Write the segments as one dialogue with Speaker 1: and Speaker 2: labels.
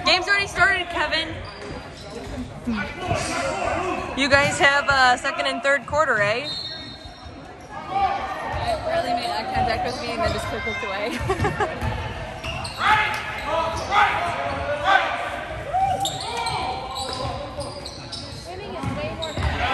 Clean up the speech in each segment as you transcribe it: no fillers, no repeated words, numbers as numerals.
Speaker 1: Game's already started, Kevin. You guys have second and third quarter, eh?
Speaker 2: I barely made eye contact with me and then just quick looked away. Swimming is way more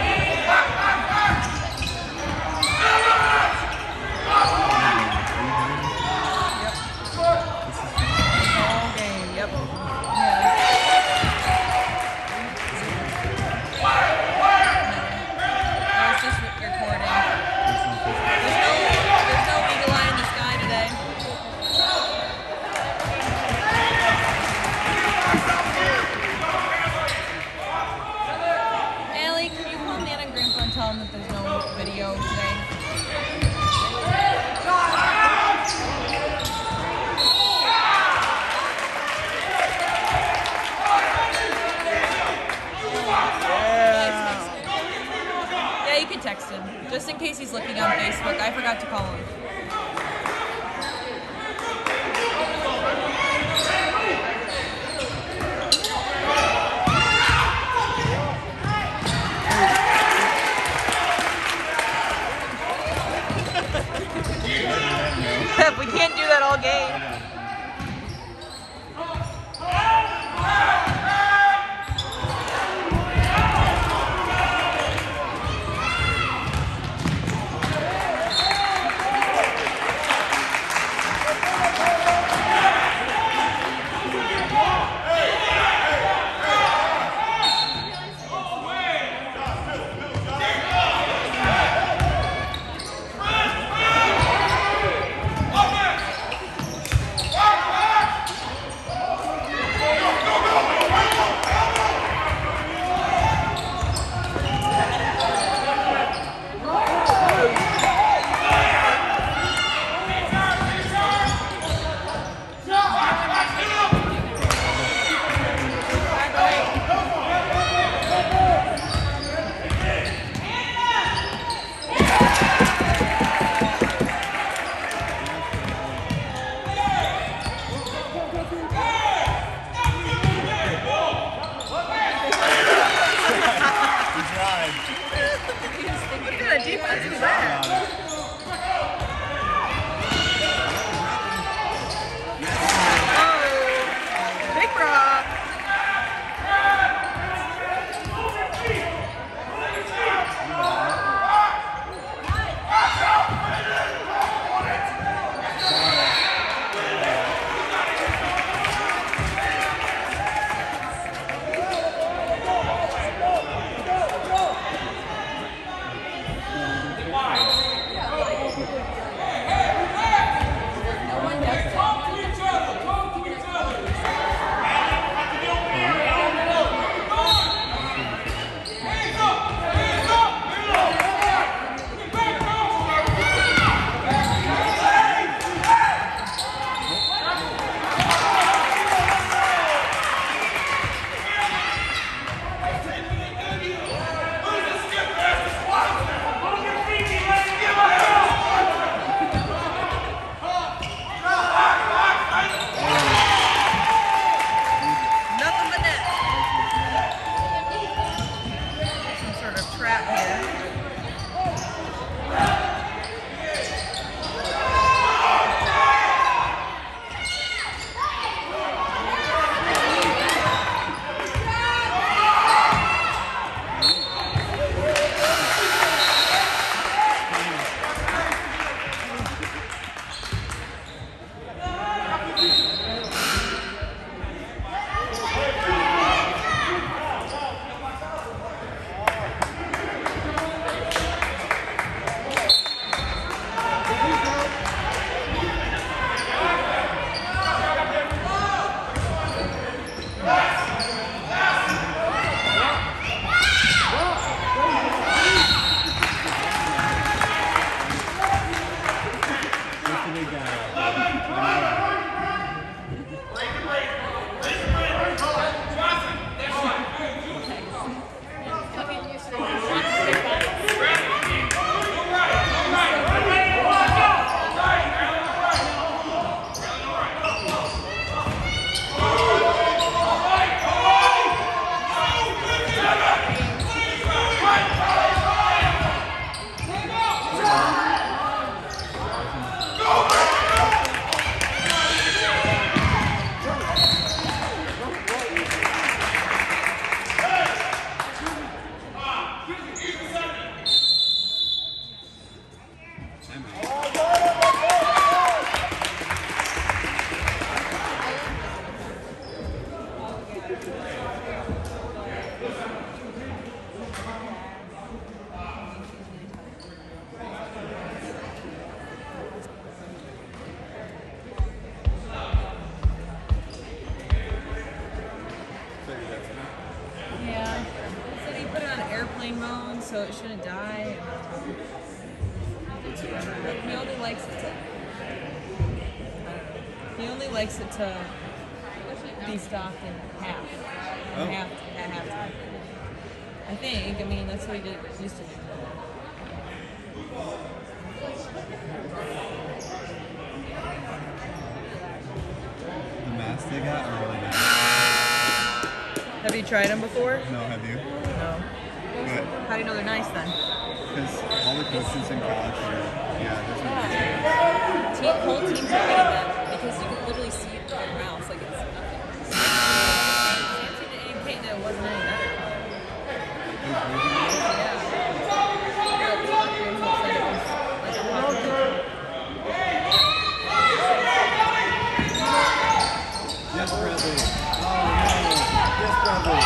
Speaker 2: tell them that there's no video today. Yeah, you can text him, just in case he's looking on Facebook. I forgot to call him.
Speaker 1: We can't do that all game. Defense is that? Oh, Big Rock.
Speaker 2: Yeah. So he put it on airplane mode so it shouldn't die. He only likes it to. He only likes it to be stopped in half.
Speaker 3: Oh.
Speaker 2: At halftime. I think. I mean, that's what he did used to do.
Speaker 3: The masks they got are really nice.
Speaker 1: Have you tried them before?
Speaker 3: No, have you?
Speaker 1: No.
Speaker 3: But
Speaker 1: How do you know they're nice then?
Speaker 3: because all the coaches in college are, yeah, there's no
Speaker 2: Whole teams are getting them because you can literally see it in their mouths like it's nothing. Nancy didn't indicate that it wasn't any better. Yeah. Yeah, the locker room said it was like a popular.
Speaker 3: Yes, Bradley. Oh, no. Yes, Bradley.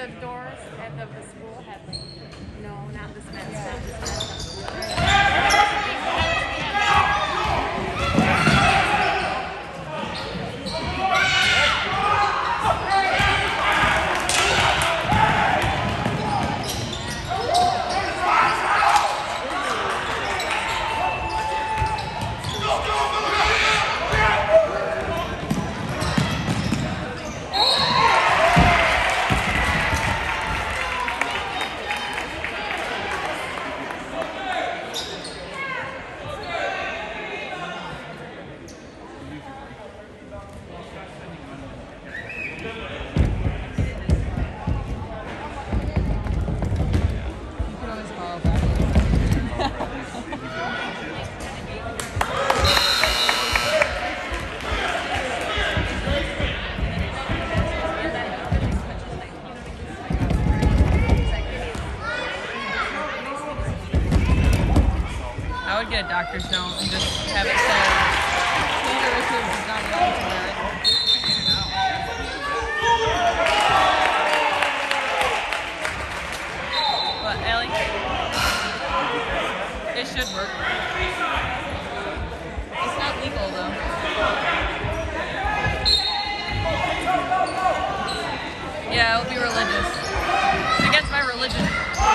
Speaker 4: the doors of the school have like, no, not this mess. Not this mess.
Speaker 1: I would get a doctor's note and just have it say, Cleaner is not going tonight. What, Allie? It should work. It's not legal though. Yeah, it'll be religious. It's against my religion.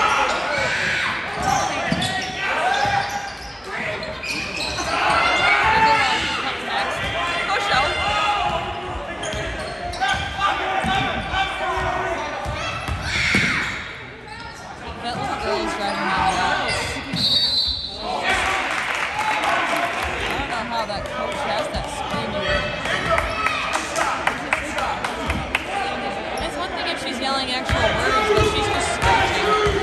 Speaker 1: Actual words, but she's just screeching.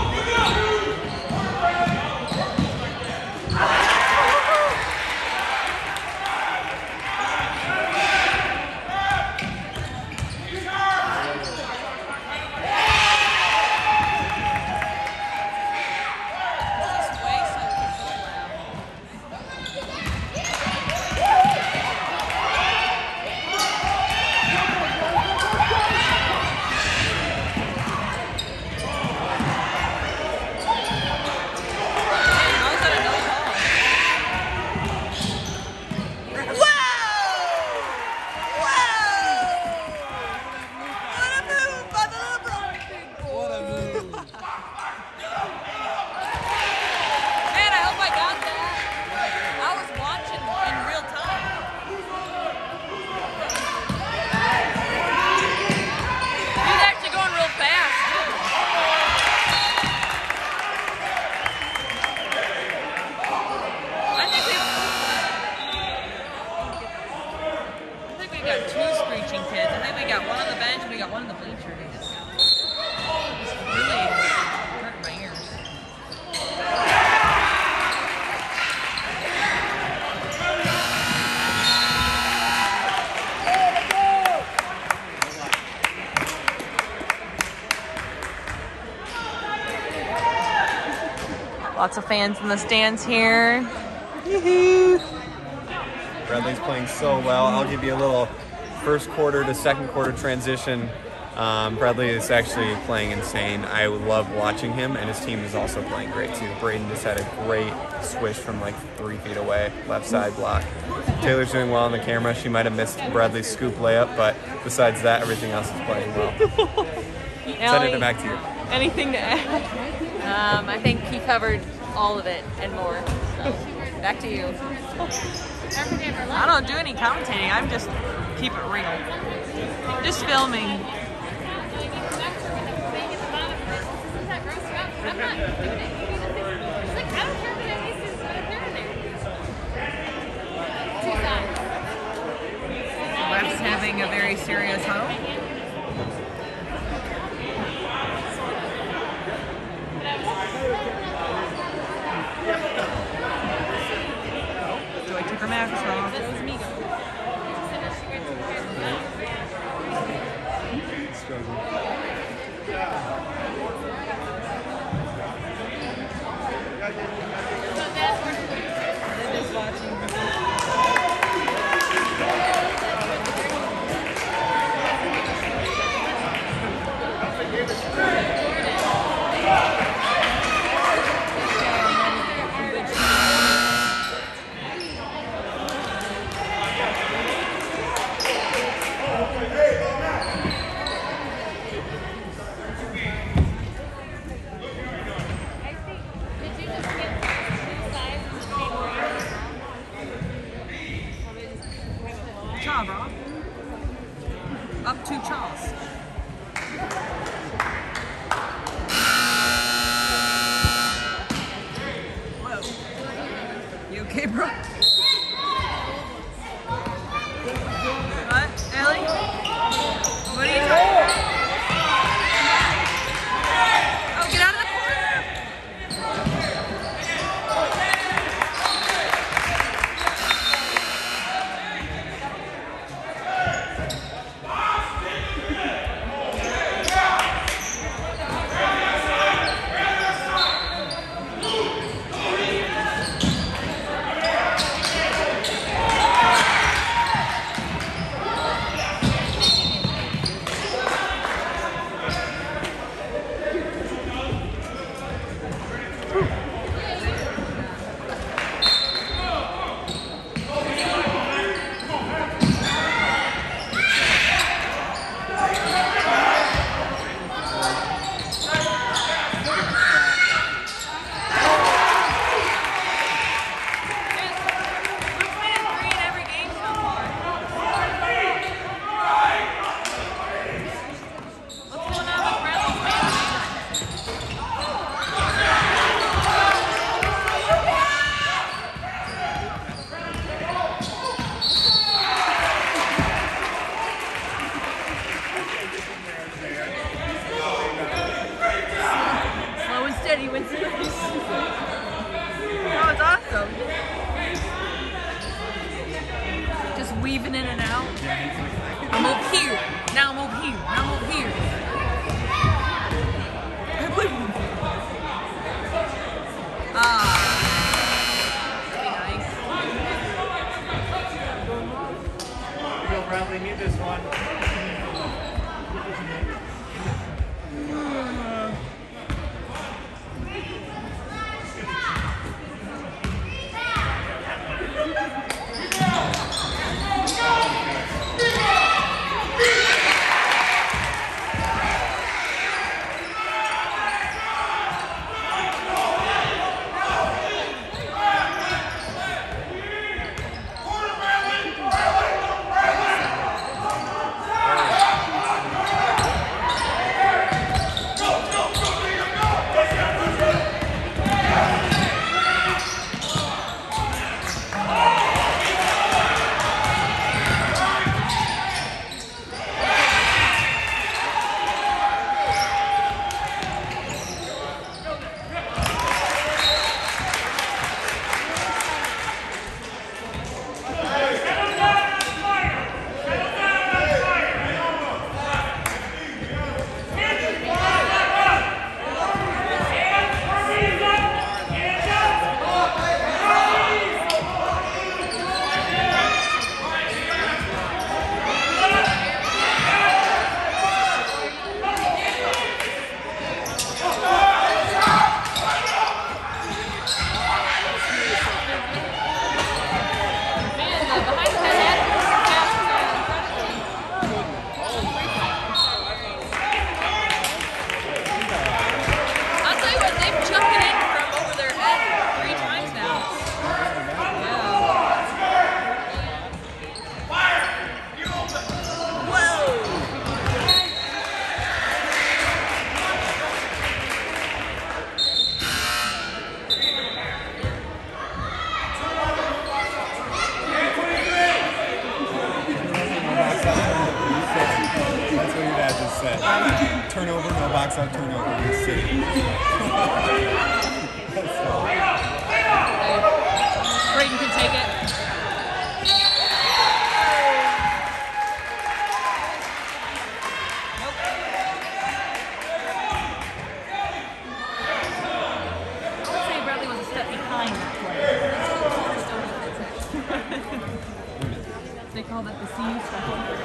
Speaker 1: Lots of fans in the stands here.
Speaker 3: Bradley's playing so well. I'll give you a little first quarter to second quarter transition. Bradley is actually playing insane. I love watching him, and his team is also playing great too. Braden just had a great swish from like 3 feet away, left side block. Taylor's doing well on the camera. She might have missed Bradley's scoop layup, but besides that, everything else is playing well. Send it back to you.
Speaker 1: Anything to add?
Speaker 2: I think he covered all of it and more. So, back to you.
Speaker 1: I don't do any commentating. I'm just keep it real. Just filming.
Speaker 4: I'm not doing it. It's like, I don't care if it is in there. Two sides.
Speaker 1: Wes having a very serious home. Joy took her mask off.
Speaker 4: That was me.
Speaker 2: lost. Whoa. You okay, bro? What? Ellie? What are you doing? Oh, get out of the corner! He wins the race. Oh, it's awesome. Just weaving in and out. I'm over here. Now I'm over here. Now I'm over here. That'd be nice.
Speaker 3: You'll probably need this one. Turnover, no box out turnover. You're safe.
Speaker 2: Brayden can take it. Nope. I would say Bradley was a step behind that play. They call that the seam stuff.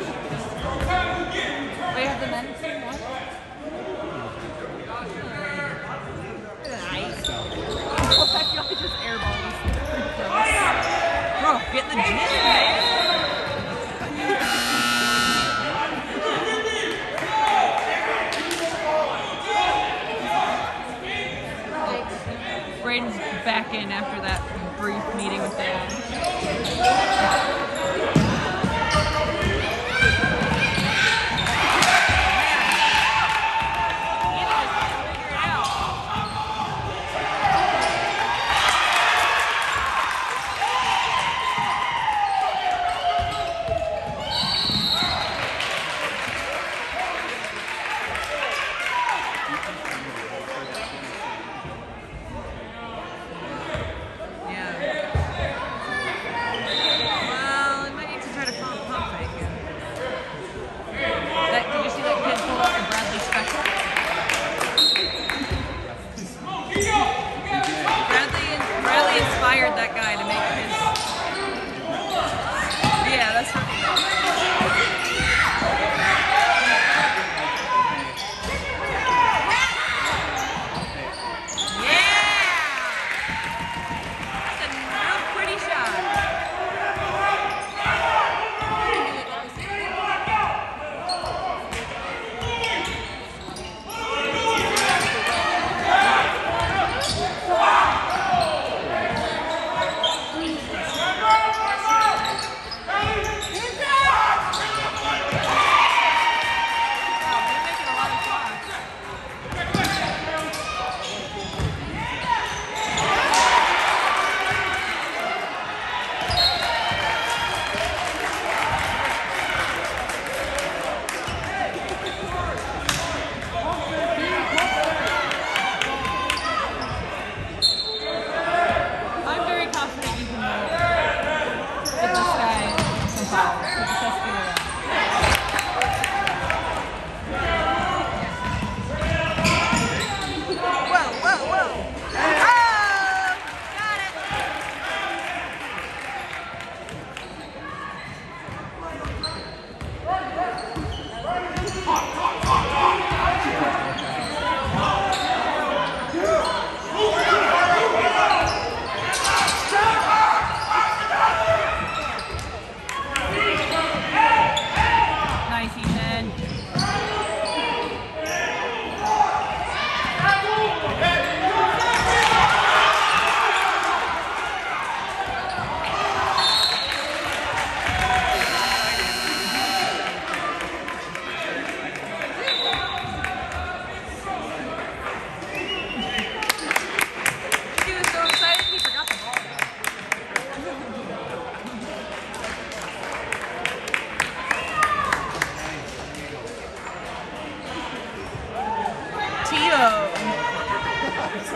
Speaker 2: Wait, have the men seen what? Nice. I feel like just airball this. Bro, get in the gym, man. Brayden's back in after that brief meeting with Dan.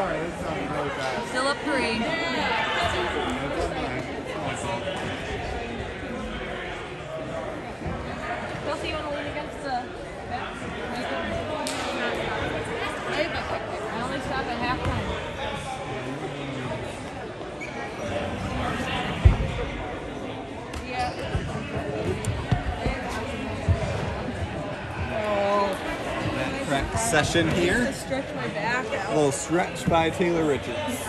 Speaker 2: Still up 3. Kelsey, you want to lean against the back? I only stop at halftime.
Speaker 3: Practice session here.
Speaker 2: Stretch my back out.
Speaker 3: A little stretch by Taylor Richards.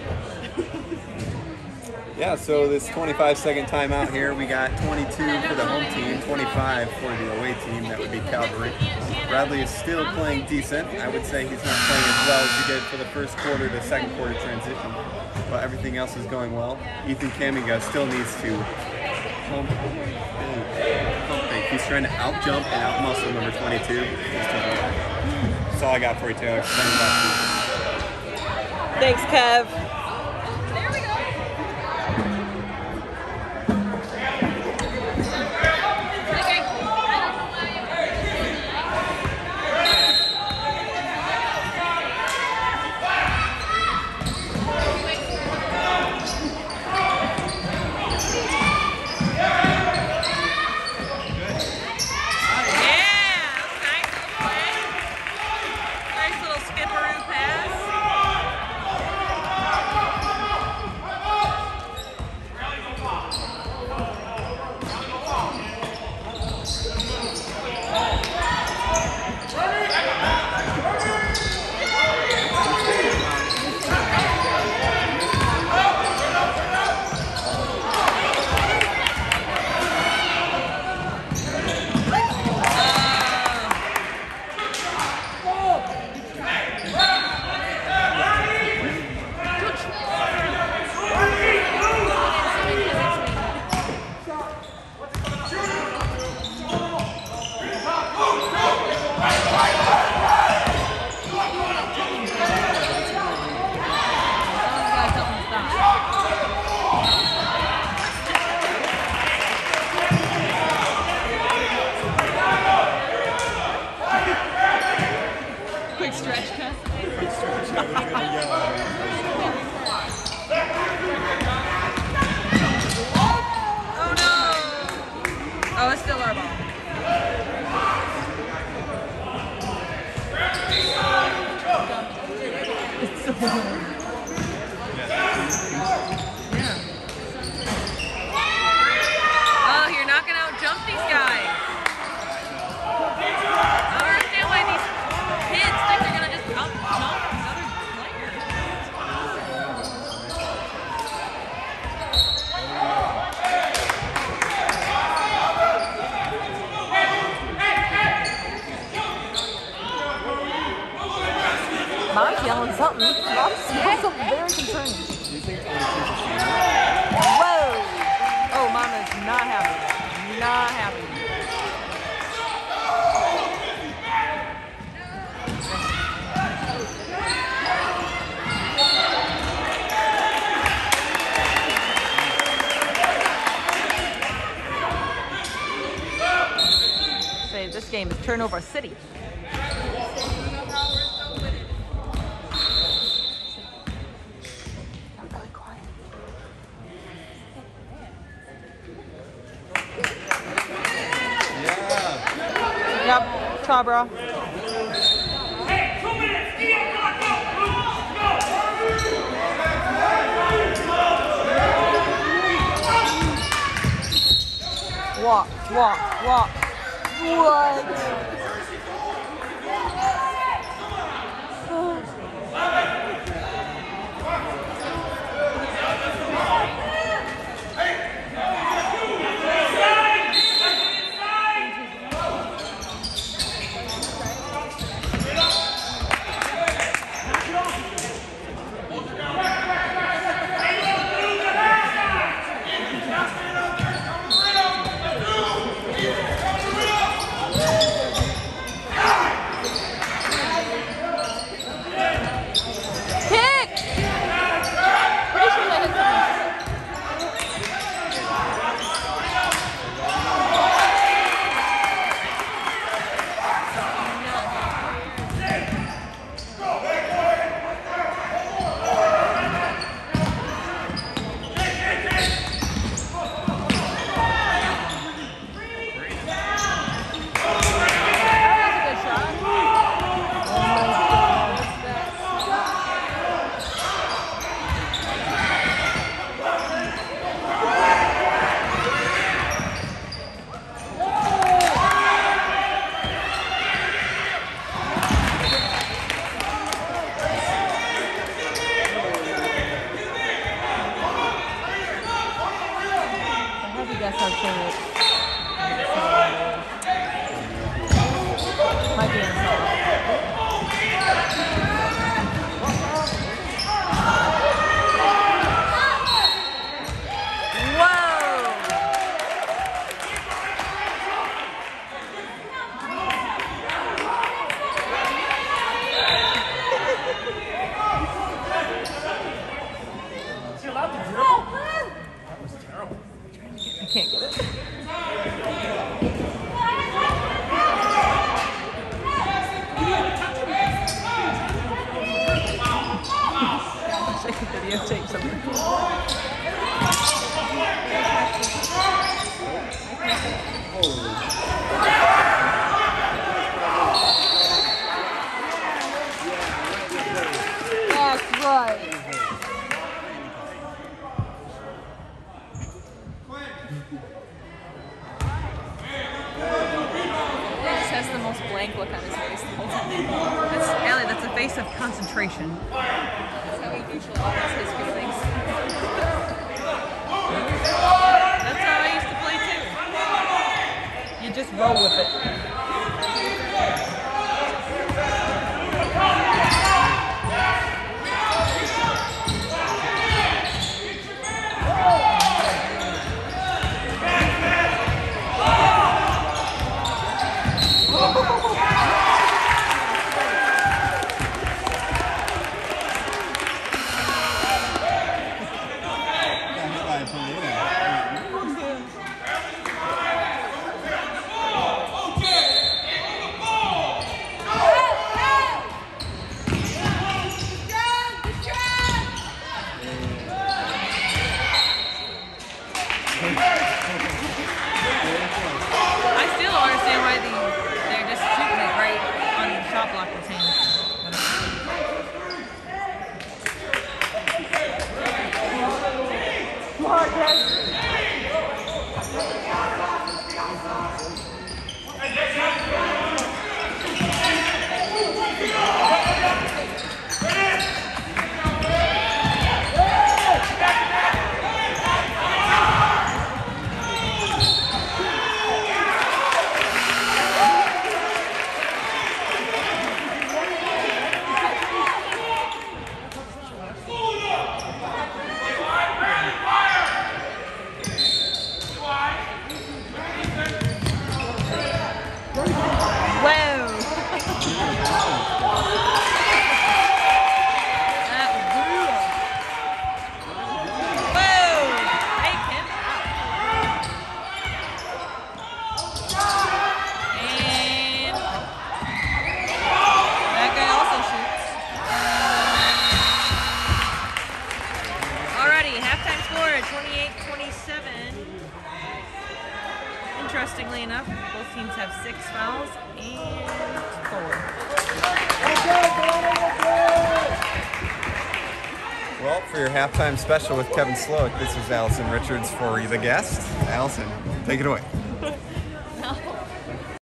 Speaker 3: Yeah, so this 25-second timeout here, we got 22 for the home team, 25 for the away team. That would be Calgary. Bradley is still playing decent. I would say he's not playing as well as he did for the first quarter to second quarter transition, but everything else is going well. Ethan Kamiga still needs to pump fake. He's trying to out-jump and out-muscle number 22. That's all I got for you, Taylor.
Speaker 1: Thanks, Kev.
Speaker 2: There we go. Oh, it's still our ball. It's so Oh, you're not gonna out-jump these guys. I don't understand why these kids think they're gonna just out-jump another player.
Speaker 1: Mom's yelling something. Mom's yelling something very concerning. Whoa! Oh, Mom is not happy. Not happy. Say this game is turnover city. Yep, Chabra. Walk, walk, walk. What?
Speaker 2: the most blank look on his face the whole time.
Speaker 1: That's, Allie, that's a face of concentration.
Speaker 2: That's how he usually always his feelings.
Speaker 1: That's how I used to play too. You just roll with it. I still don't understand why they're just shooting it right on the shot blocker's hands. Interestingly enough, both teams have 6 fouls and 4.
Speaker 3: Well, for your halftime special with Kevin Slowick, this is Allison Richards for The Guest. Allison, take it away.